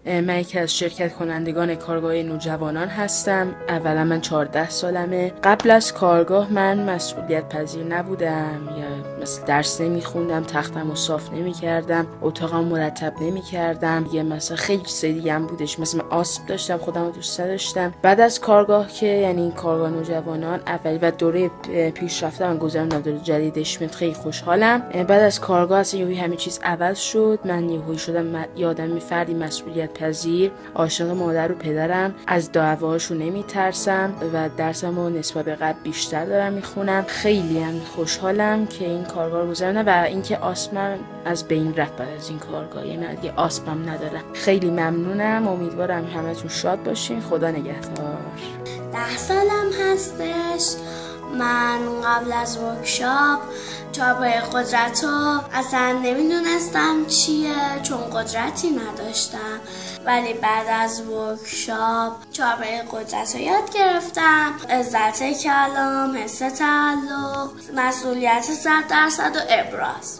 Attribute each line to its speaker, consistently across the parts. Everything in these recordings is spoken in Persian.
Speaker 1: من یکی از شرکت کنندگان کارگاه نوجوانان هستم. اولا من 14 سالمه. قبل از کارگاه من مسئولیت پذیر نبودم، یا مثلا درس نمیخوندم، تختم رو صاف نمیکردم، اتاقم مرتب نمیکردم، یه مثلا خیلی چیز دیگه هم بودش، مثلا آسم داشتم، خودم رو دوست داشتم. بعد از کارگاه که یعنی کارگاه نوجوانان اولی و دوره پیشرفته من گذروندم، دوره جدیدش خیلی خوشحالم. بعد از کارگاه اصلا یهویی همه چیز عوض شد. من یهویی شدم یادم فردی مسئولیت پذیر، عاشق مادر و پدرم، از دعواهاشون نمیترسم و درسم رو نسبت به قبل بیشتر دارم میخونم. خیلی هم خوشحالم که این کارگاه رو گذروندم و اینکه آسمم از بین رفت بعد از این کارگاه، یعنی دیگه آسمم ندارم. خیلی ممنونم، امیدوارم همتون شاد باشین. خدا نگهدار.
Speaker 2: 10 سالم هستش. من قبل از ورکشاپ چهارپایه قدرت رو اصلا نمیدونستم چیه، چون قدرتی نداشتم، ولی بعد از ورکشاپ چهارپایه قدرت رو یاد گرفتم. عزت کلام، حس تعلق، مسئولیت 100% و ابراز.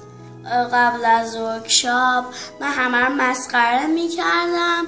Speaker 2: قبل از ورکشاپ من همه رو مسخره میکردم،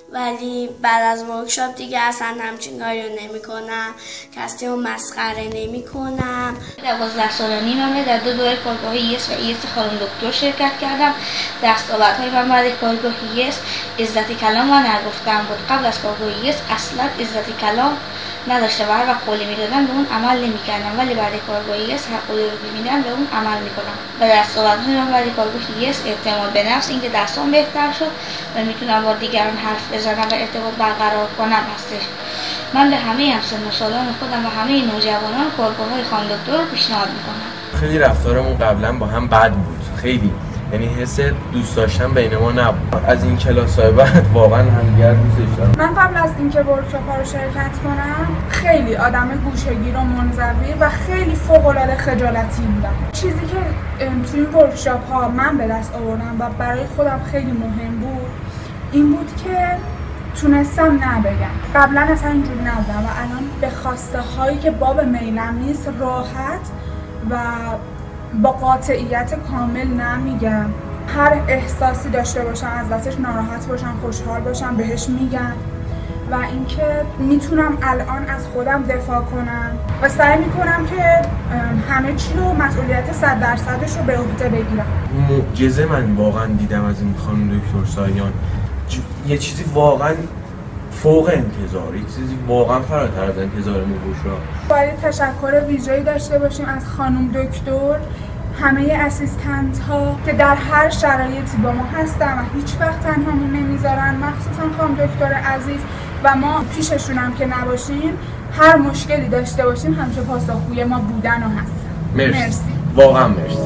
Speaker 2: ولی بعد از ورکشاپ دیگه اصلا همچین کاری رو نمی کنم، کسی رو مسخره نمی کنم.
Speaker 3: 12 سالانی من در 2 دوره کارگاه یس و ایس خانم دکتر شرکت کردم. دستاوردهای من بعد کارگاه یس عزت کلام و نگفتم بود. قبل از کارگاه یس اصلا عزت کلام نداشته و هر وقت قولی میدادم به اون عمل نمیکردم، ولی بعد کارگاه یس هر قولی رو میدم به اون عمل میکنم. و دستاوردهای من بعد کارگاه یس اعتماد به نفس، اینکه دستام بهتر شد و میتونم با دیگران حرف بزنم و ارتباط برقرار کنم هستش. من به همه همسن و سالان خودم و همه نوجوانان کارگاه‌های خانم دکتر رو پیشنهاد میکنم.
Speaker 4: خیلی رفتارمون قبلا با هم بد بود، خیلی، یعنی حس دوست داشتن بین ما نبود. از این کلاس‌های بعد واقعا همدیگر دوستش دارم.
Speaker 5: من قبل از اینکه ورکشاپ‌ها رو شرکت کنم خیلی آدم گوشه‌گیر و منزوی و خیلی فوق‌العاده خجالتی بودم. چیزی که توی این ورکشاپ‌ها من به دست آوردم و برای خودم خیلی مهم بود این بود که تونستم نبگم. قبلا اصلا اینجوری نبودم و الان به خواسته هایی که باب میلم نیست راحت و با قاطعیت کامل نمیگم. هر احساسی داشته باشم، از دستش ناراحت باشم، خوشحال باشم، بهش میگم و اینکه میتونم الان از خودم دفاع کنم و سعی میکنم که همه چی رو مسئولیت 100%ش رو به عهده بگیرم.
Speaker 4: معجزه من واقعا دیدم از این خانم دکتر سایان، یه چیزی واقعا فوق انتظار، یه چیزی واقعا فراتر از انتظارمون بود.
Speaker 5: باید تشکر ویژه‌ای داشته باشیم از خانم دکتر، همه اسیستنت ها که در هر شرایطی با ما هستن و هیچ وقت تنهامون نمیذارن، مخصوصا خانم دکتر عزیز. و ما پیششون هم که نباشیم، هر مشکلی داشته باشیم همیشه پاسخگوی ما بودن و هستن.
Speaker 4: مرسی. واقعا مرسی.